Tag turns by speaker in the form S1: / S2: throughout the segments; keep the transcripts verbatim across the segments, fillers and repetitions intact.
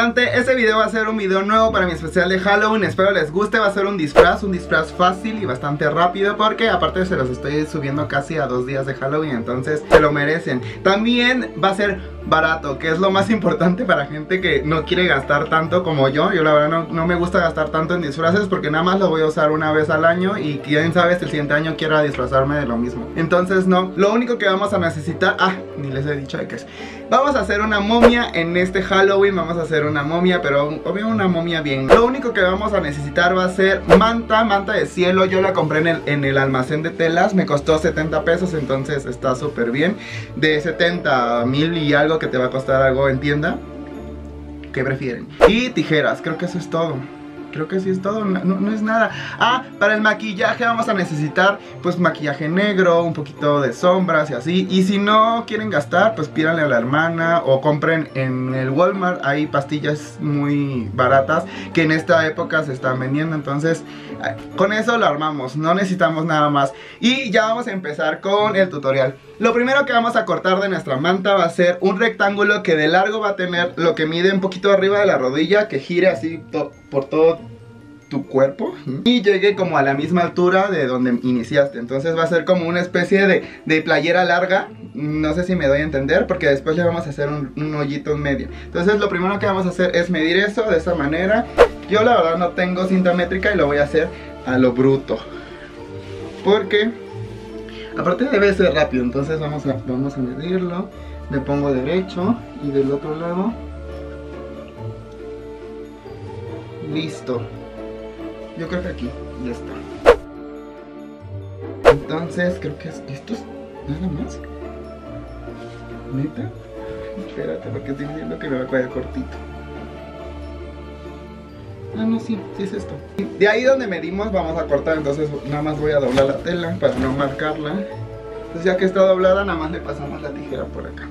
S1: bastante. Este video va a ser un video nuevo para mi especial de Halloween. Espero les guste. Va a ser un disfraz, un disfraz fácil y bastante rápido, porque aparte se los estoy subiendo casi a dos días de Halloween, entonces se lo merecen. También va a ser barato, que es lo más importante para gente que no quiere gastar tanto como yo. Yo la verdad no, no me gusta gastar tanto en disfraces, porque nada más lo voy a usar una vez al año y quién sabe si el siguiente año quiera disfrazarme de lo mismo. Entonces no, lo único que vamos a necesitar, ah, ni les he dicho de qué es. Vamos a hacer una momia en este Halloween. Vamos a hacer una momia, pero obvio una momia bien. Lo único que vamos a necesitar va a ser manta, manta de cielo. Yo la compré en el, en el almacén de telas. Me costó setenta pesos, entonces está súper bien. De setenta mil y algo que te va a costar algo en tienda. ¿Qué prefieren? Y tijeras, creo que eso es todo. Creo que sí es todo, no, no es nada. Ah, para el maquillaje vamos a necesitar pues maquillaje negro, un poquito de sombras y así. Y si no quieren gastar, pues pídanle a la hermana o compren en el Walmart. Hay pastillas muy baratas que en esta época se están vendiendo. Entonces con eso lo armamos, no necesitamos nada más. Y ya vamos a empezar con el tutorial. Lo primero que vamos a cortar de nuestra manta va a ser un rectángulo que de largo va a tener lo que mide un poquito arriba de la rodilla, que gire así to por todo tu cuerpo y llegue como a la misma altura de donde iniciaste. Entonces va a ser como una especie de, de playera larga. No sé si me doy a entender, porque después le vamos a hacer un, un hoyito en medio. Entonces lo primero que vamos a hacer es medir eso de esa manera. Yo la verdad no tengo cinta métrica y lo voy a hacer a lo bruto, porque aparte debe ser rápido. Entonces vamos a, vamos a medirlo. Me pongo derecho y del otro lado. Listo. Yo creo que aquí ya está. Entonces creo que es, esto es nada más. ¿Neta? Espérate, porque estoy diciendo que me va a quedar cortito. Ah, no, sí, sí es esto. De ahí donde medimos vamos a cortar. Entonces nada más voy a doblar la tela para no marcarla. Entonces ya que está doblada, nada más le pasamos la tijera por acá.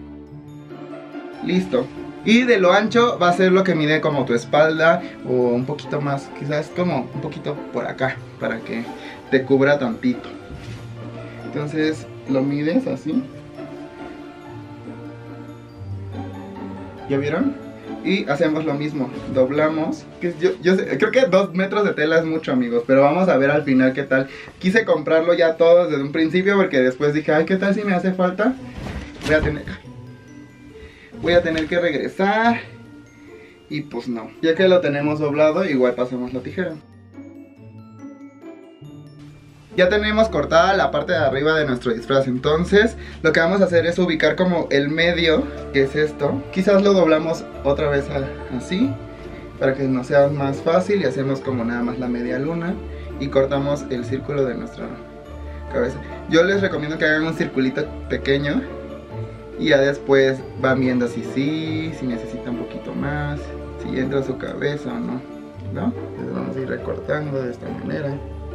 S1: Listo. Y de lo ancho va a ser lo que mide como tu espalda, o un poquito más, quizás como un poquito por acá, para que te cubra tantito. Entonces lo mides así. ¿Ya vieron? Y hacemos lo mismo, doblamos. Que yo, yo sé, creo que dos metros de tela es mucho, amigos, pero vamos a ver al final qué tal. Quise comprarlo ya todo desde un principio, porque después dije, ay, ¿qué tal si me hace falta? Voy a tener... Voy a tener que regresar. Y pues no. Ya que lo tenemos doblado, igual pasamos la tijera. Ya tenemos cortada la parte de arriba de nuestro disfraz. Entonces lo que vamos a hacer es ubicar como el medio, que es esto. Quizás lo doblamos otra vez así, para que nos sea más fácil. Y hacemos como nada más la media luna. Y cortamos el círculo de nuestra cabeza. Yo les recomiendo que hagan un circulito pequeño. Y ya después van viendo si sí, si necesita un poquito más, si entra a su cabeza o no, ¿no? Entonces vamos a ir recortando de esta manera.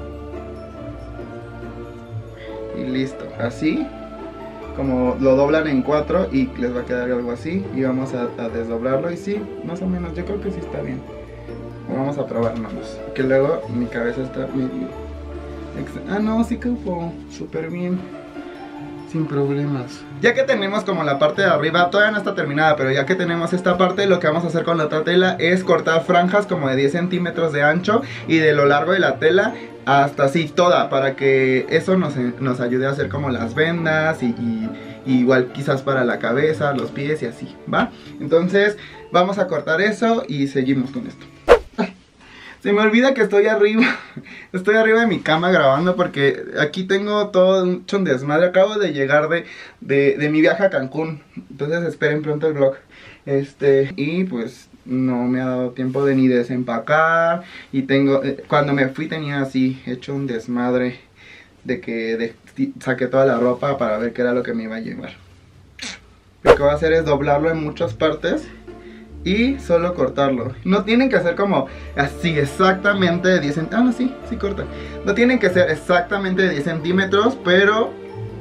S1: Y listo, así, como lo doblan en cuatro y les va a quedar algo así. Y vamos a, a desdoblarlo y sí, más o menos, yo creo que sí está bien. Vamos a probarnos, que luego mi cabeza está medio... Ah, no, sí quedó súper bien. Sin problemas. Ya que tenemos como la parte de arriba, todavía no está terminada, pero ya que tenemos esta parte, lo que vamos a hacer con la otra tela es cortar franjas como de diez centímetros de ancho y de lo largo de la tela hasta así toda, para que eso nos, nos ayude a hacer como las vendas y, y, y igual quizás para la cabeza, los pies y así, ¿va? Entonces vamos a cortar eso y seguimos con esto. Se me olvida que estoy arriba. Estoy arriba de mi cama grabando, porque aquí tengo todo un chon desmadre. Acabo de llegar de, de, de mi viaje a Cancún. Entonces esperen pronto el vlog. Este, y pues no me ha dado tiempo de ni desempacar. Y tengo, eh, cuando me fui tenía así hecho un desmadre de que de, saqué toda la ropa para ver qué era lo que me iba a llevar. Lo que voy a hacer es doblarlo en muchas partes y solo cortarlo. No tienen que hacer como así exactamente de diez centímetros. Ah, no, sí, sí corta. No tienen que ser exactamente de diez centímetros, pero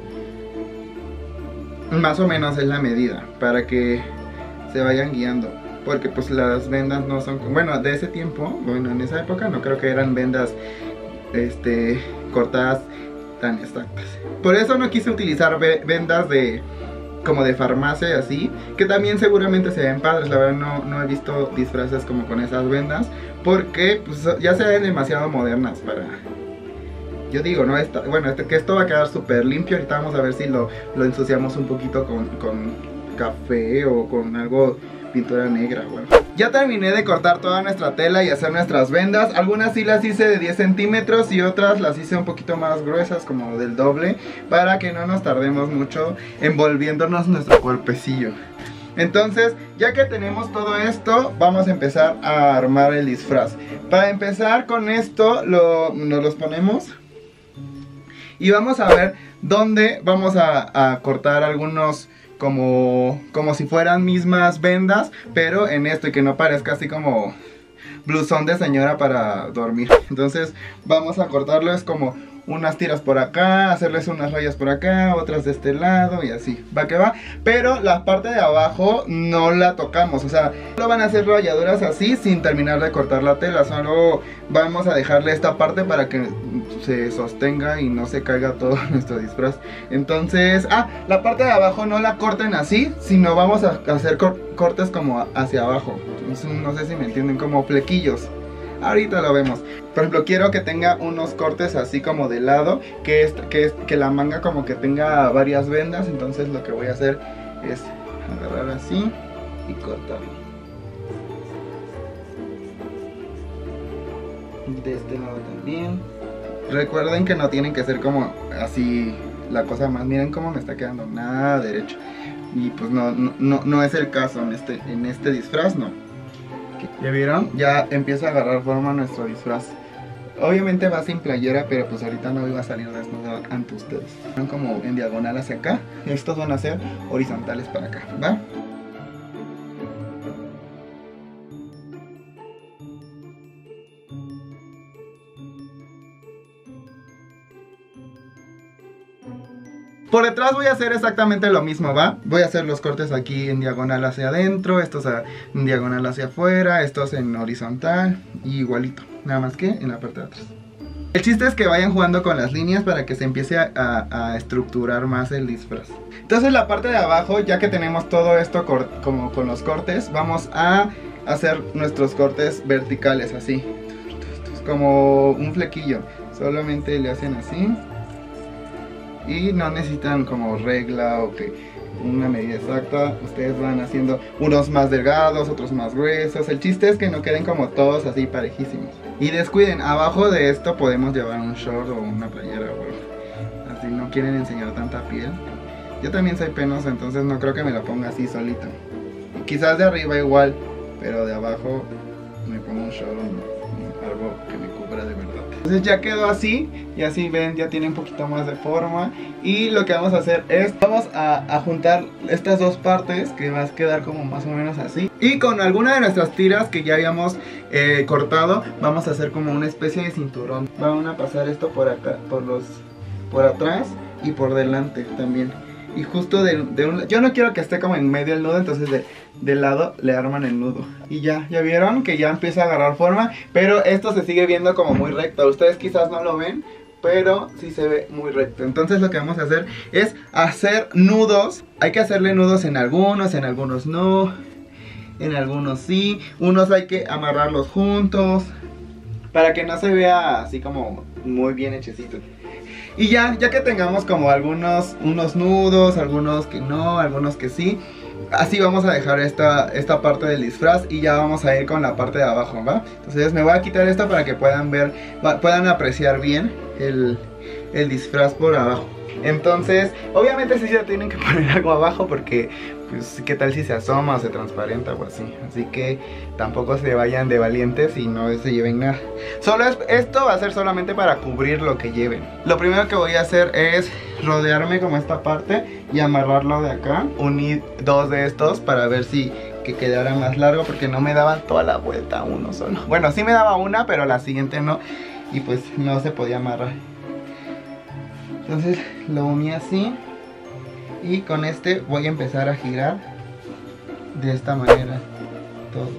S1: más o menos es la medida, para que se vayan guiando. Porque pues las vendas no son... Bueno, de ese tiempo, bueno, en esa época no creo que eran vendas este, cortadas tan exactas. Por eso no quise utilizar vendas de... como de farmacia y así, que también seguramente se ven padres. La verdad no, no he visto disfraces como con esas vendas, porque pues, ya se ven demasiado modernas para... Yo digo, ¿no? Esta, bueno, este, que esto va a quedar súper limpio. Ahorita vamos a ver si lo, lo ensuciamos un poquito con, con café o con algo, pintura negra, bueno. Ya terminé de cortar toda nuestra tela y hacer nuestras vendas. Algunas sí las hice de diez centímetros y otras las hice un poquito más gruesas, como del doble, para que no nos tardemos mucho envolviéndonos nuestro cuerpecillo. Entonces, ya que tenemos todo esto, vamos a empezar a armar el disfraz. Para empezar con esto, lo, nos los ponemos y vamos a ver dónde vamos a, a cortar algunos como, como si fueran mismas vendas, pero en esto, y que no parezca así como blusón de señora para dormir. Entonces vamos a cortarlo, es como unas tiras por acá, hacerles unas rayas por acá, otras de este lado y así, va que va. Pero la parte de abajo no la tocamos, o sea, solo van a hacer rayaduras así sin terminar de cortar la tela. Solo vamos a dejarle esta parte para que se sostenga y no se caiga todo nuestro disfraz. Entonces, ah, la parte de abajo no la corten así, sino vamos a hacer cor cortes como hacia abajo. No sé si me entienden, como flequillos. Ahorita lo vemos. Por ejemplo, quiero que tenga unos cortes así como de lado, que, es, que, es, que la manga como que tenga varias vendas. Entonces lo que voy a hacer es agarrar así y cortarlo. De este lado también. Recuerden que no tienen que ser como así la cosa más. Miren cómo me está quedando nada derecho. Y pues no, no, no, no es el caso en este, en este disfraz, no. ¿Ya vieron? Ya empieza a agarrar forma nuestro disfraz. Obviamente va sin playera, pero pues ahorita no iba a salir desnudo ante ustedes. Son como en diagonal hacia acá. Estos van a ser horizontales para acá, ¿va? Por detrás voy a hacer exactamente lo mismo, ¿va? Voy a hacer los cortes aquí en diagonal hacia adentro, estos en diagonal hacia afuera, estos en horizontal y igualito, nada más que en la parte de atrás. El chiste es que vayan jugando con las líneas para que se empiece a, a, a estructurar más el disfraz. Entonces la parte de abajo, ya que tenemos todo esto como con los cortes, vamos a hacer nuestros cortes verticales así, como un flequillo. Solamente le hacen así. Y no necesitan como regla o que una medida exacta. Ustedes van haciendo unos más delgados, otros más gruesos. El chiste es que no queden como todos así parejísimos. Y descuiden, abajo de esto podemos llevar un short o una playera o así no quieren enseñar tanta piel. Yo también soy penoso, entonces no creo que me la ponga así solita. Y quizás de arriba igual, pero de abajo me pongo un short o algo que me cubra de verdad. Entonces ya quedó así, y así ven, ya tiene un poquito más de forma. Y lo que vamos a hacer es, vamos a, a juntar estas dos partes, que va a quedar como más o menos así. Y con alguna de nuestras tiras que ya habíamos eh, cortado, vamos a hacer como una especie de cinturón. Van a pasar esto por acá, por los, por atrás y por delante también. Y justo de, de un, yo no quiero que esté como en medio el nudo, entonces de, de lado le arman el nudo. Y ya, ya vieron que ya empieza a agarrar forma, pero esto se sigue viendo como muy recto. Ustedes quizás no lo ven, pero sí se ve muy recto. Entonces lo que vamos a hacer es hacer nudos. Hay que hacerle nudos en algunos, en algunos no, en algunos sí. Unos hay que amarrarlos juntos para que no se vea así como muy bien hechecito. Y ya, ya que tengamos como algunos unos nudos, algunos que no, algunos que sí, así vamos a dejar esta, esta parte del disfraz y ya vamos a ir con la parte de abajo, ¿va? Entonces me voy a quitar esta para que puedan ver, puedan apreciar bien el, el disfraz por abajo. Entonces, obviamente sí se tienen que poner algo abajo porque, pues, ¿qué tal si se asoma o se transparenta o así? Así que tampoco se vayan de valientes y no se lleven nada. Solo es, esto va a ser solamente para cubrir lo que lleven. Lo primero que voy a hacer es rodearme como esta parte y amarrarlo de acá. Unir dos de estos para ver si que quedara más largo, porque no me daban toda la vuelta uno solo. Bueno, sí me daba una, pero la siguiente no, y pues no se podía amarrar. Entonces lo uní así y con este voy a empezar a girar de esta manera todo.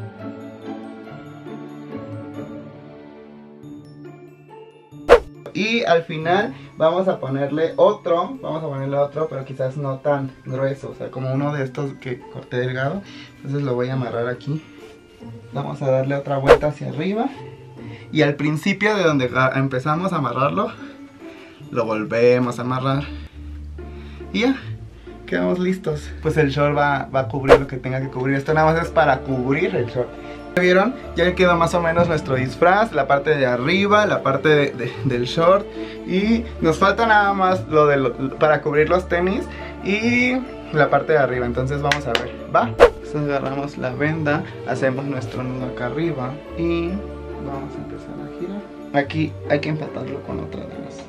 S1: Y Y al final vamos a ponerle otro, vamos a ponerle otro, pero quizás no tan grueso, o sea, como uno de estos que corté delgado. Entonces lo voy a amarrar aquí. Vamos a darle otra vuelta hacia arriba. Y al principio de donde empezamos a amarrarlo, lo volvemos a amarrar. Y ya, quedamos listos. Pues el short va, va a cubrir lo que tenga que cubrir. Esto nada más es para cubrir el short. ¿Vieron? Ya quedó más o menos nuestro disfraz. La parte de arriba, la parte de, de, del short. Y nos falta nada más lo de lo, para cubrir los tenis y la parte de arriba. Entonces vamos a ver, ¿va? Entonces agarramos la venda, hacemos nuestro nudo acá arriba y vamos a empezar a girar. Aquí hay que empatarlo con otra de las.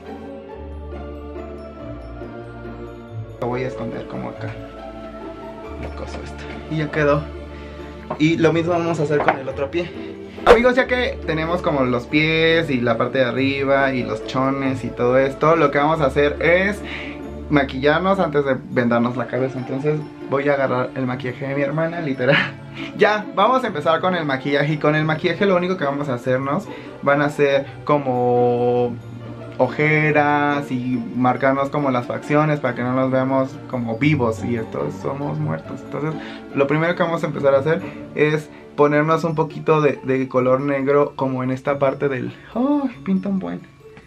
S1: Lo voy a esconder como acá. La cosa esta. Y ya quedó. Y lo mismo vamos a hacer con el otro pie. Amigos, ya que tenemos como los pies y la parte de arriba y los chones y todo esto, lo que vamos a hacer es maquillarnos antes de vendarnos la cabeza. Entonces voy a agarrar el maquillaje de mi hermana, literal. Ya, vamos a empezar con el maquillaje. Y con el maquillaje lo único que vamos a hacernos van a ser como ojeras y marcarnos como las facciones para que no nos veamos como vivos y estos somos muertos. Entonces lo primero que vamos a empezar a hacer es ponernos un poquito de, de color negro como en esta parte del... ¡Oh! Pinta un buen.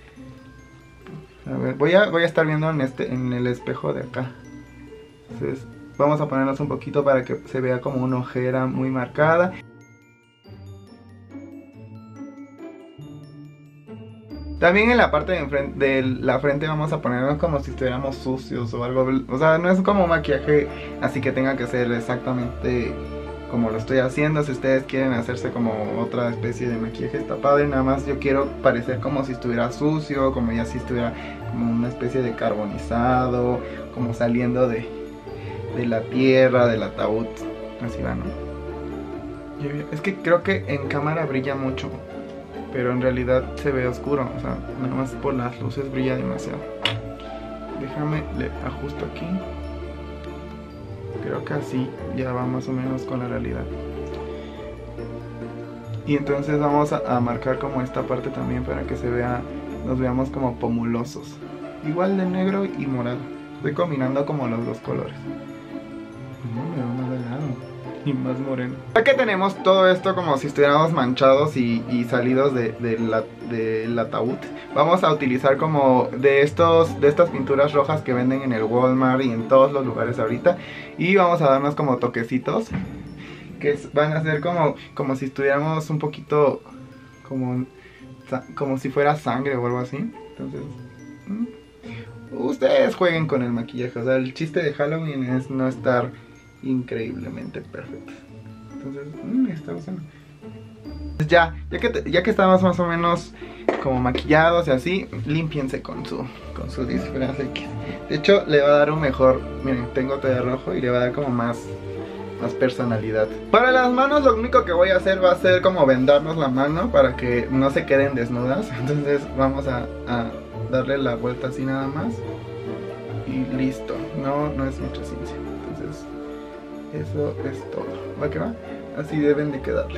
S1: A ver, voy a, voy a estar viendo en, este, en el espejo de acá. Entonces vamos a ponernos un poquito para que se vea como una ojera muy marcada. También en la parte de, enfrente, de la frente vamos a ponernos como si estuviéramos sucios o algo. O sea, no es como maquillaje así que tenga que ser exactamente como lo estoy haciendo. Si ustedes quieren hacerse como otra especie de maquillaje, está padre. Nada más yo quiero parecer como si estuviera sucio, como ya si estuviera como una especie de carbonizado, como saliendo de, de la tierra, del ataúd. Así va, ¿no? Es que creo que en cámara brilla mucho, pero en realidad se ve oscuro, o sea, nada más por las luces brilla demasiado. Déjame, le ajusto aquí. Creo que así ya va más o menos con la realidad. Y entonces vamos a, a marcar como esta parte también para que se vea, nos veamos como pomulosos. Igual de negro y morado. Estoy combinando como los dos colores. No, me veo más delgado y más moreno. Ya que tenemos todo esto como si estuviéramos manchados y, y salidos de, de la, del ataúd, vamos a utilizar como de estos de estas pinturas rojas que venden en el Walmart y en todos los lugares ahorita. Y vamos a darnos como toquecitos que van a ser como, como si estuviéramos un poquito como, como si fuera sangre o algo así. Entonces ustedes jueguen con el maquillaje. O sea, el chiste de Halloween es no estar increíblemente perfecto. Entonces, mmm, está usando. Ya, ya que, ya que estamos más o menos como maquillados y así, límpiense con su, con su disfraz. De hecho, le va a dar un mejor, miren, tengo todo de rojo y le va a dar como más, más personalidad. Para las manos lo único que voy a hacer va a ser como vendarnos la mano para que no se queden desnudas. Entonces vamos a, a darle la vuelta así nada más. Y listo, no, no es mucha ciencia. Entonces eso es todo. ¿Va que va? Así deben de quedarles.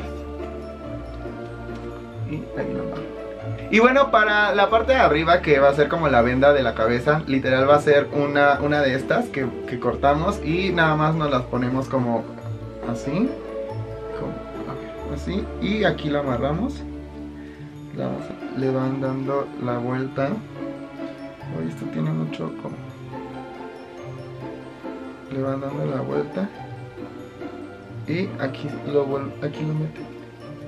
S1: Y ahí nomás. Y bueno, para la parte de arriba, que va a ser como la venda de la cabeza, literal va a ser una, una de estas que, que cortamos y nada más nos las ponemos como así, como, a ver, así, y aquí la amarramos. La vamos a, le van dando la vuelta. Oye, esto tiene mucho como... Le van dando la vuelta y aquí lo, aquí lo meten.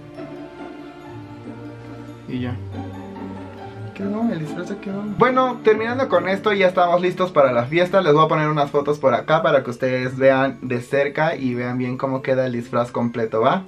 S1: Y ya quedó, el disfraz ya quedó. Bueno, terminando con esto, ya estamos listos para la fiesta. Les voy a poner unas fotos por acá para que ustedes vean de cerca y vean bien cómo queda el disfraz completo, ¿va?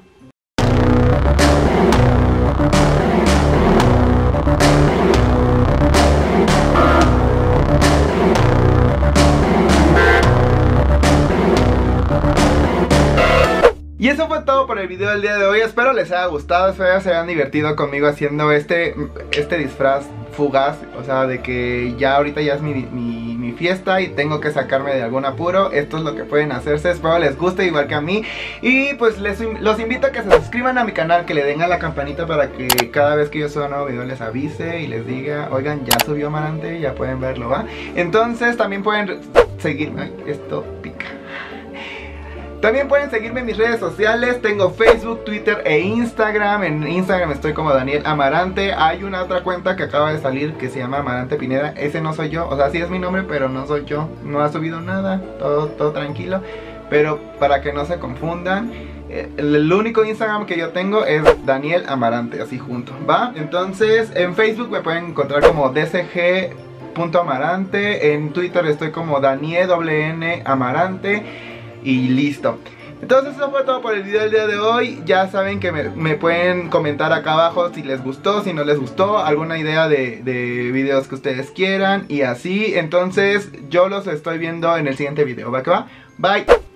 S1: Y eso fue todo por el video del día de hoy. Espero les haya gustado, espero se hayan divertido conmigo haciendo este, este disfraz fugaz. O sea, de que ya ahorita ya es mi, mi, mi mi fiesta y tengo que sacarme de algún apuro. Esto es lo que pueden hacerse, espero les guste igual que a mí. Y pues les, los invito a que se suscriban a mi canal, que le den a la campanita para que cada vez que yo suba un nuevo video les avise y les diga, oigan, ya subió Amarante, ya pueden verlo, ¿va? Entonces también pueden seguirme. Ay, esto pica. También pueden seguirme en mis redes sociales. Tengo Facebook, Twitter e Instagram. En Instagram estoy como Daniel Amarante. Hay una otra cuenta que acaba de salir que se llama Amarante Pineda. Ese no soy yo, o sea, sí es mi nombre, pero no soy yo. No ha subido nada, todo, todo tranquilo. Pero para que no se confundan, el único Instagram que yo tengo es Daniel Amarante, así junto, ¿va? Entonces en Facebook me pueden encontrar como D C G punto amarante. En Twitter estoy como Daniel W N Amarante. Y listo. Entonces eso fue todo por el video del día de hoy. Ya saben que me, me pueden comentar acá abajo si les gustó, si no les gustó, alguna idea de, de videos que ustedes quieran y así. Entonces yo los estoy viendo en el siguiente video. ¿Va que va? Bye.